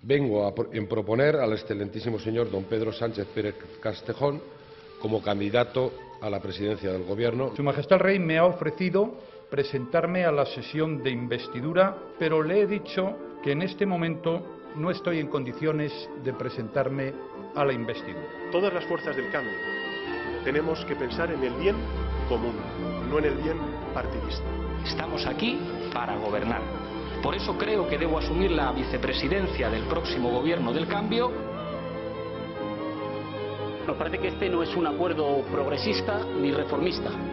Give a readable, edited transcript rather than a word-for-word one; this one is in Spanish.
vengo a proponer al excelentísimo señor don Pedro Sánchez Pérez Castejón como candidato a la presidencia del Gobierno. Su Majestad el Rey me ha ofrecido presentarme a la sesión de investidura, pero le he dicho que en este momento no estoy en condiciones de presentarme a la investidura. Todas las fuerzas del cambio tenemos que pensar en el bien común, no en el bien partidista. Estamos aquí para gobernar. Por eso creo que debo asumir la vicepresidencia del próximo Gobierno del Cambio. Nos parece que este no es un acuerdo progresista ni reformista.